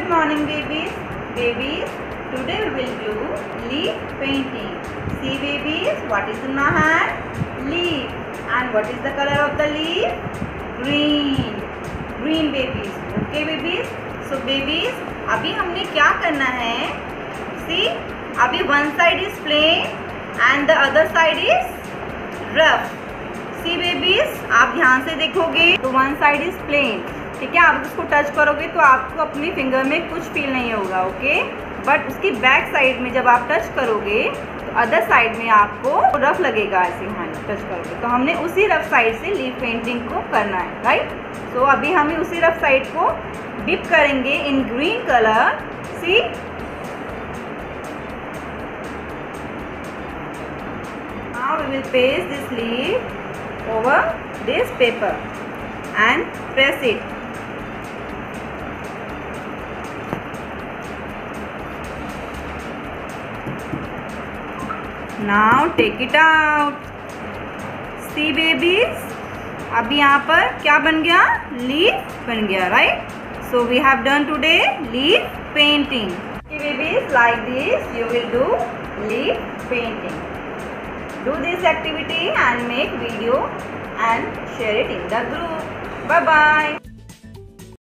Good morning, babies. Babies, today we will do leaf painting. See, babies, what is in my hand? Leaf. And what is the color of the leaf? Green. Green, babies. Okay, babies. So, babies, अभी हमने क्या करना है? See, अभी one side is plain and the other side is rough. See, babies, आप ध्यान से देखोगे तो one side is plain. ठीक है, आप उसको टच करोगे तो आपको अपनी फिंगर में कुछ फील नहीं होगा. ओके, बट उसकी बैक साइड में जब आप टच करोगे तो अदर साइड में आपको रफ लगेगा. ऐसे हाँ टच करोगे तो हमने उसी रफ साइड से लीफ पेंटिंग को करना है. राइट. सो अभी हमें उसी रफ साइड को डिप करेंगे in green colour. See, now we will paste this leaf over this paper and press it. Now take it out. See, babies, अभी यहाँ पर क्या बन गया? लीफ बन गया. Right. So we have done today leaf painting. Okay, babies, like this you will do leaf painting. Do this activity and make video and share it in the group. Bye bye.